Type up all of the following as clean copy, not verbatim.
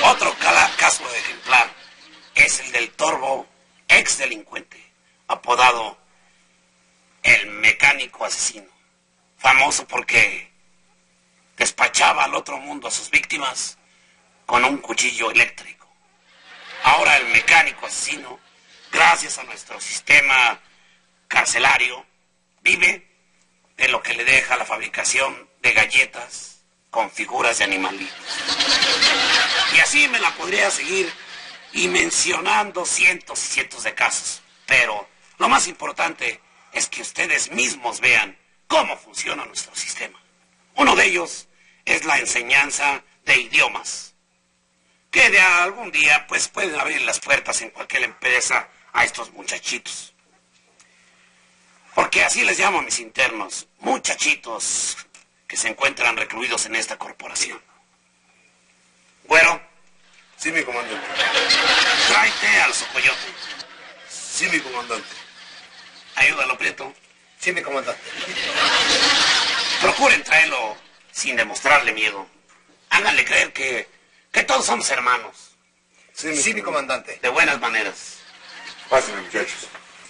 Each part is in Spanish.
Otro caso ejemplar es el del Torbo, ex delincuente, apodado el mecánico asesino, famoso porque despachaba al otro mundo a sus víctimas con un cuchillo eléctrico. Ahora el mecánico asesino, gracias a nuestro sistema carcelario, vive de lo que le deja la fabricación de galletas con figuras de animalitos. Y así me la podría seguir y mencionando cientos y cientos de casos. Pero lo más importante es que ustedes mismos vean cómo funciona nuestro sistema. Uno de ellos es la enseñanza de idiomas, que de algún día pues pueden abrir las puertas en cualquier empresa a estos muchachitos. Porque así les llamo a mis internos, muchachitos que se encuentran recluidos en esta corporación. Güero. Sí, mi comandante. Tráete al Socoyote. Sí, mi comandante. Ayúdalo, Prieto. Sí, mi comandante. Procuren traerlo sin demostrarle miedo. Háganle creer que todos somos hermanos. Sí, mi comandante. De buenas maneras. Pásenme, muchachos.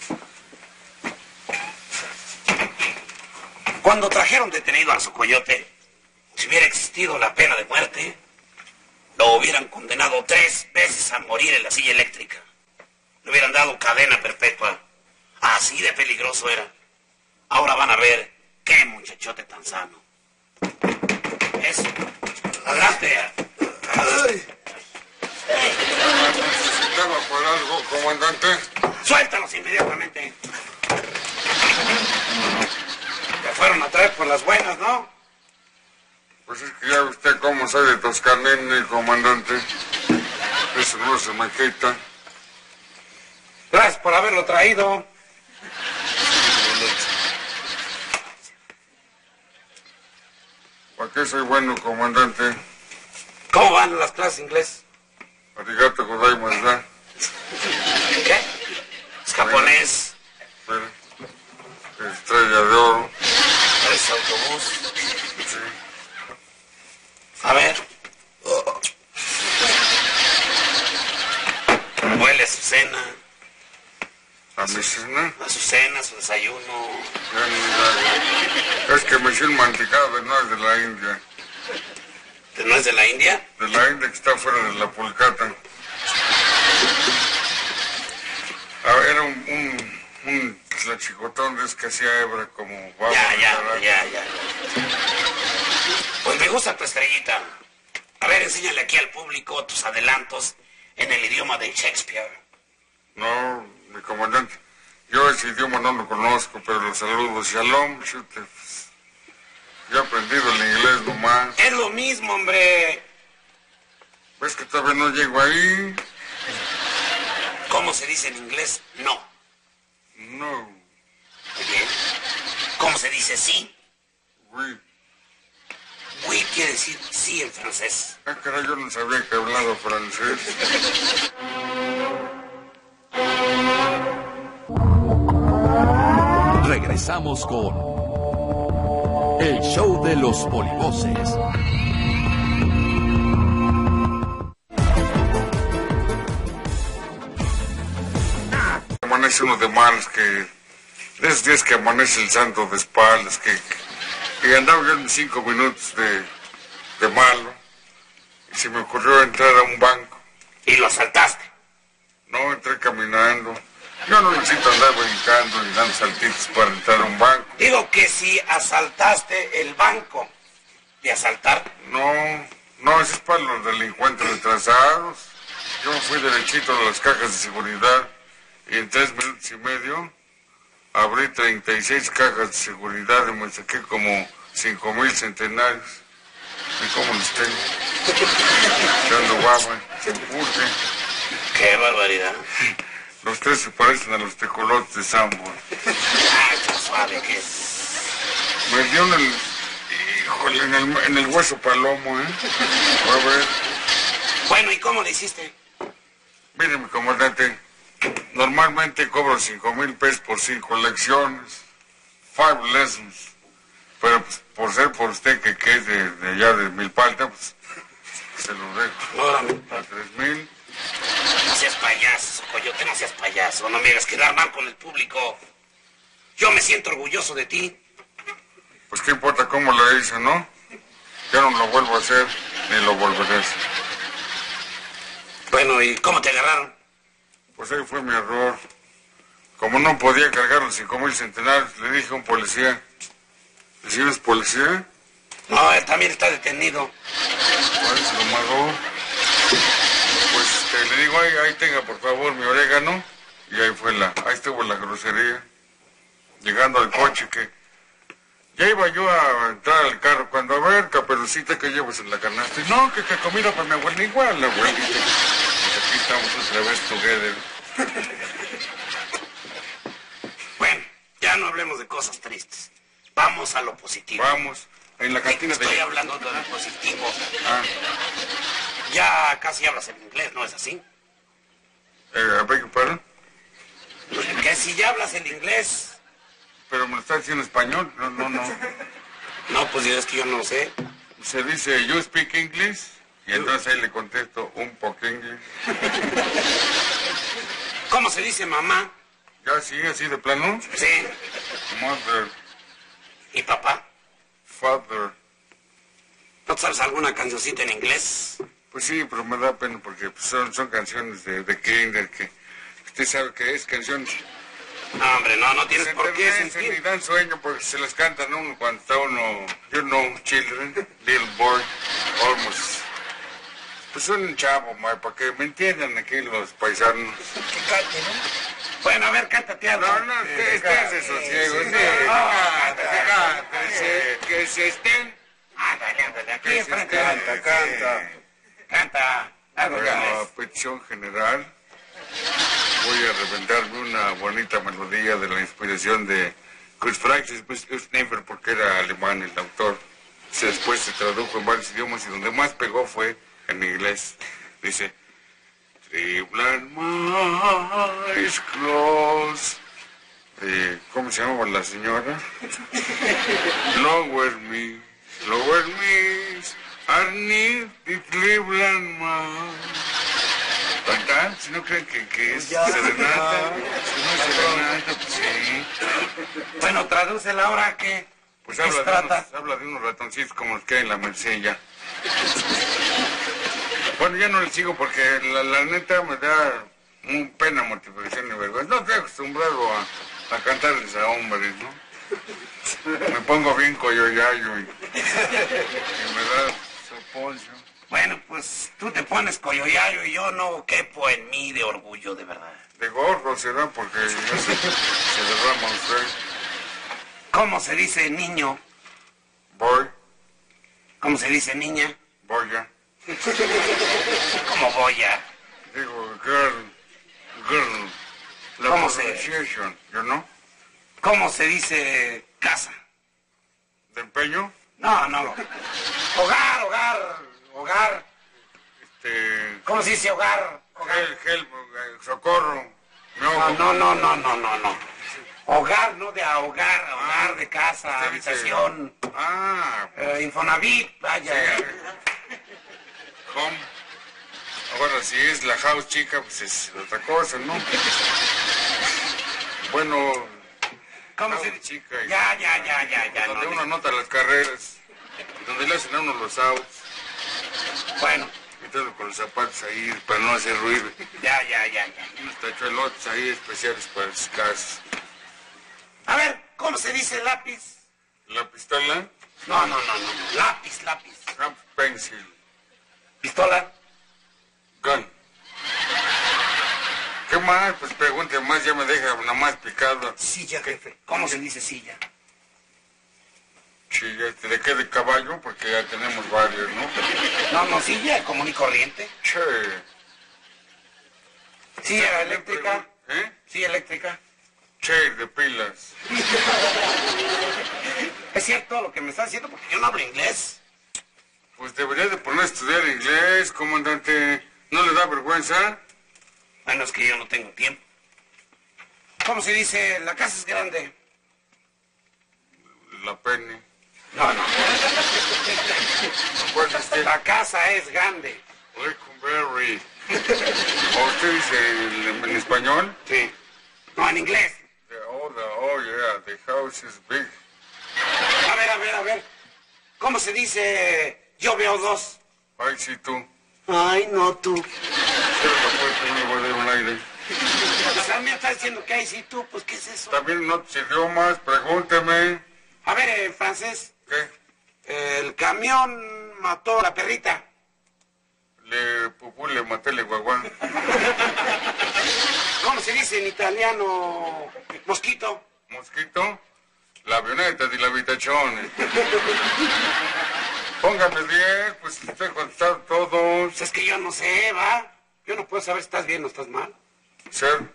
Cuando trajeron detenido al Socoyote, si hubiera existido la pena de muerte, lo hubieran condenado 3 veces a morir en la silla eléctrica. Le hubieran dado cadena perpetua. Así de peligroso era. Ahora van a ver qué muchachote tan sano. Eso. Adelante. ¿Necesitaba por algo, comandante? Suéltalos inmediatamente. Te fueron a traer por las buenas, ¿no? Pues es que ya ve usted cómo soy de Toscanini, comandante. Eso no se me quita. Gracias por haberlo traído. ¿Para qué soy bueno, comandante? ¿Cómo van las clases de inglés? Arigato gozaimasu. ¿Qué? ¿Es japonés? Espera. Estrella de oro. ¿Es autobús? Sí. A ver. Huele a su cena. ¿A mi cena? A su cena, a su desayuno. Ya ni la... Es que me hice un mantecado, no es de la India. ¿No es de la India? De la India que está fuera de la Pulcata. A ver, era un tlachicotón de es que hacía hebra como... Ya. Pues me gusta tu estrellita. A ver, enséñale aquí al público tus adelantos en el idioma de Shakespeare. No, mi comandante, yo ese idioma no lo conozco, pero los saludos, shalom, chute, pues, yo he aprendido el inglés nomás. Es lo mismo, hombre. ¿Ves que todavía no llego ahí? ¿Cómo se dice en inglés? No. No. Muy bien. ¿Cómo se dice sí? Oui. Oui quiere decir sí en francés. Ah, caray, yo no sabía que hablaba francés. Regresamos con el show de los polivoces. Amanece uno de malas que... De esos días que amanece el santo de espaldas, que andaba yo en 5 minutos de malo, y se me ocurrió entrar a un banco. ¿Y lo asaltaste? No, entré caminando. Yo no necesito andar brincando y dando saltitos para entrar a un banco. Digo que si asaltaste el banco. ¿De asaltar? No, eso es para los delincuentes retrasados. Yo me fui derechito a las cajas de seguridad y en 3 minutos y medio abrí 36 cajas de seguridad y me saqué como 5,000 centenarios. ¿Y cómo los tengo? Echando guava, sin pulque. ¡Qué barbaridad! Los 3 se parecen a los tecolotes de Sambo. ¡Ay, qué suave que es! Me dio en el hueso palomo, ¿eh? A ver. Bueno, ¿y cómo le hiciste? Mire, mi comandante, normalmente cobro 5,000 pesos por 5 lecciones. 5 lessons. Pero pues, por ser por usted que es de allá de Milpalta, pues Se lo dejo. Órale. A 3,000. No seas payaso, Coyote, no seas payaso. No me hagas quedar mal con el público. Yo me siento orgulloso de ti. Pues qué importa cómo lo hice, ¿no? Ya no lo vuelvo a hacer, ni lo volveré a hacer. Bueno, ¿y cómo te agarraron? Pues ahí fue mi error. Como no podía cargar los 5,000 centenarios, le dije a un policía, ¿el señor es policía? No, él también está detenido. Pues se lo mandó. Pues le digo, ahí tenga por favor mi orégano. Y ahí estuvo la grosería. Llegando al coche que... Ya iba yo a entrar al carro cuando, a ver, Caperucita, ¿qué llevas en la canasta? Y no, que comida para mi abuela, igual, la abuelita. Pues aquí estamos otra vez together. Bueno, ya no hablemos de cosas tristes. Vamos a lo positivo. Vamos, en la cantina Estoy hablando de lo positivo. Ah, Ya casi hablas en inglés, ¿no es así? ¿a ver qué pasa? Que si ya hablas en inglés... Pero me lo está diciendo en español. No. No, pues es que yo no sé. Se dice, you speak English. Y entonces ahí le contesto, un poco English. ¿Cómo se dice mamá? Ya sí, así de plano. Sí. Mother, ¿Y papá? father. ¿No sabes alguna cancioncita en inglés? Pues sí, pero me da pena porque pues, son canciones de Kinder que usted sabe que es canciones. No, hombre, no tienes por qué Se sentir. ni dan sueño porque se las cantan a uno cuando está uno, you know, children, little boy, almost. Pues un chavo, para que me entiendan aquí los paisanos. Que cante, ¿no? Bueno, a ver, cántate algo. No, esténse sosiegos, que se estén. Ándale, aquí Que se enfrente. estén. Canta. Algo Bueno, ya a ves. petición general, voy a reventarme una bonita melodía de la inspiración de Kurt Francis Never, porque era alemán el autor. Después se tradujo en varios idiomas y donde más pegó fue en inglés. Dice, Tribland my close. ¿Cómo se llamaba la señora? Lower me, are near the Cleveland man. ¿Verdad? Si no creen que es Ya. serenata, si no es serenata, pues sí. Bueno, tradúcela ahora que... Pues ¿qué se trata? habla de unos ratoncitos como los que hay en la Merced ya. Bueno, ya no le sigo porque la neta me da pena, mortificación y vergüenza. No estoy acostumbrado a cantarles a hombres, ¿no? Me pongo bien coyoyayo y me da soponcio. Bueno, pues tú te pones coyoyayo y yo no quepo en mí de orgullo, de verdad. De gorro será porque ya se derrama usted. ¿Cómo se dice niño? Voy, ¿Cómo se dice niña? voy ya. ¿Cómo voy a? Digo, girl. La ¿Cómo se- pronunciation, ¿yo no? ¿Cómo se dice casa? ¿De empeño? No. Hogar. ¿Cómo se dice hogar? Socorro. No. No. Hogar, no de ahogar, hogar de casa, Usted dice- habitación, Infonavit, vaya. Home. Ahora, si es la house chica, pues es otra cosa, ¿no? Bueno, ¿Cómo se house dice? chica. Ya, Donde no, uno anota las carreras, donde le hacen a uno los outs, Bueno, y todo con los zapatos ahí para no hacer ruido. ya. Unos tachuelotes ahí especiales para los casos. A ver, ¿cómo se dice lápiz? La pistola, No. Lápiz. pencil, Pistola. gun. ¿Qué más? Pues pregunte más, ya me deja nada más picado. Silla, jefe. ¿Cómo se dice silla? Sí, ¿de qué? ¿De caballo? Porque ya tenemos varios, ¿no? No, silla común y corriente. Che. Silla eléctrica. ¿Eh? Silla eléctrica. Che, de pilas. Es cierto lo que me estás diciendo porque yo no hablo inglés. Pues debería de poner a estudiar inglés, comandante. ¿No le da vergüenza? Bueno, es que yo no tengo tiempo. ¿Cómo se dice? La casa es grande. La pene. No, no. Pues La casa es grande. Lecumberry. ¿O usted dice en español? Sí. No, en inglés. Oh, yeah, the house is big. A ver. ¿Cómo se dice yo veo dos? Ay, sí, tú. Ay, no, tú. Cierra la puerta, no le voy a dar un aire. Pues a mí me está diciendo que hay sí, tú. Pues, ¿qué es eso? También en otros idiomas, pregúnteme. A ver, en francés. ¿Qué? El camión mató a la perrita. Le maté el guaguán. ¿Cómo se dice en italiano mosquito? Mosquito, la avioneta de la habitación. Póngame bien, pues usted ha contestado todos. Pues es que yo no sé, ¿va? Yo no puedo saber si estás bien o estás mal. Ser.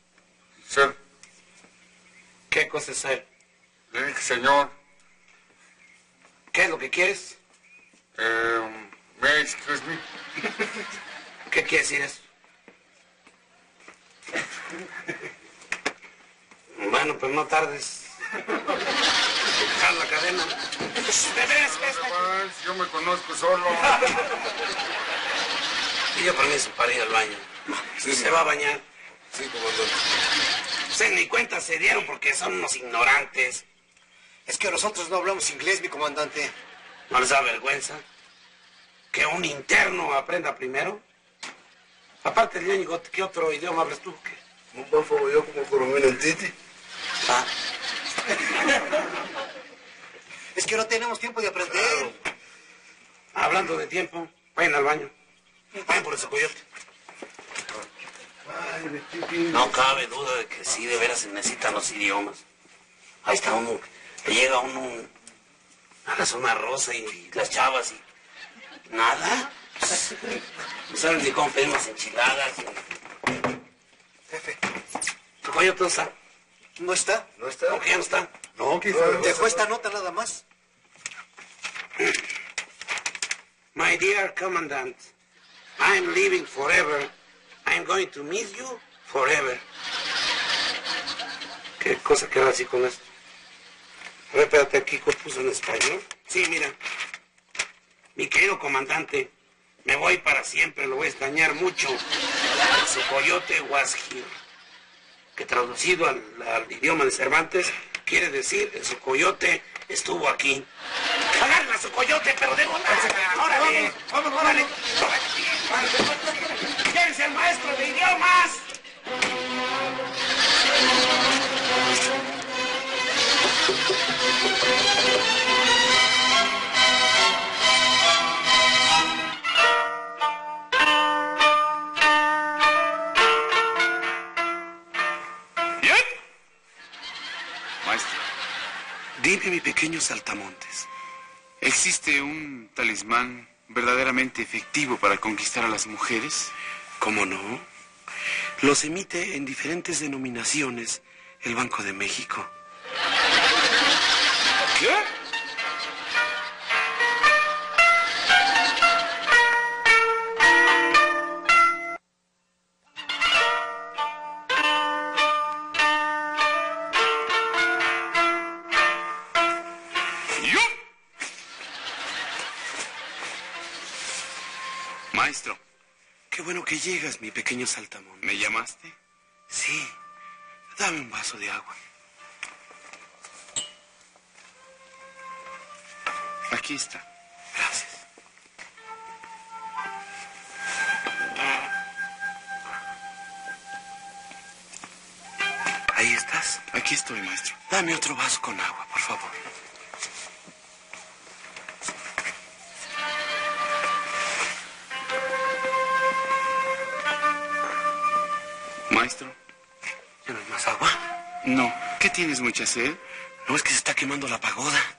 ¿Qué cosa es ser? Le dije, señor. ¿Qué es lo que quieres? May I excuse me? ¿Qué quiere decir eso? Bueno, pues no tardes. Dejar la cadena. ¿Te ves? Además, yo me conozco solo. Pidió permiso para ir al baño. Sí, Se va a bañar. Sí, comandante. Ustedes ni cuenta se dieron porque son unos ignorantes. Es que nosotros no hablamos inglés, mi comandante. ¿No les da vergüenza que un interno aprenda primero? Aparte del ñaño, ¿qué otro idioma hablas tú? ¿Qué? Un bafo yo como coronel en Titi. Ah, Es que no tenemos tiempo de aprender. hablando de tiempo, vayan al baño. Vayan por ese coyote. No cabe duda de que sí, de veras se necesitan los idiomas. Ahí está uno, le llega uno a la zona rosa y las chavas y nada. No saben ni cómo pedir unas enchiladas. Jefe, ¿Tu coyote no está? ¿no está? ¿No está? ¿Cómo que ya no está? No, que dejó esta nota nada más. My dear Commandant, I'm leaving forever. I'm going to miss you forever. ¿Qué cosa queda así con esto? A ver, espérate, aquí puso en español. Sí, mira. Mi querido comandante, me voy para siempre, lo voy a extrañar mucho. Su coyote was here. Que traducido al idioma de Cervantes, quiere decir, su coyote estuvo aquí. ¡Agarren a su coyote, pero de volada! ¡Órale! ¡Vámonos, órale! ¡Llévense al maestro de idiomas! Maestro, Dime, mi pequeño saltamontes. ¿existe un talismán verdaderamente efectivo para conquistar a las mujeres? ¿Cómo no? Los emite en diferentes denominaciones el Banco de México. ¿Qué? ¡Yo! Maestro, Qué bueno que llegas, mi pequeño saltamontes. ¿me llamaste? Sí. Dame un vaso de agua. Aquí está. Gracias. Ahí estás. Aquí estoy, maestro. Dame otro vaso con agua, por favor. Maestro. ¿Tienes más agua? No. ¿Qué tienes, mucha sed? No, es que se está quemando la pagoda.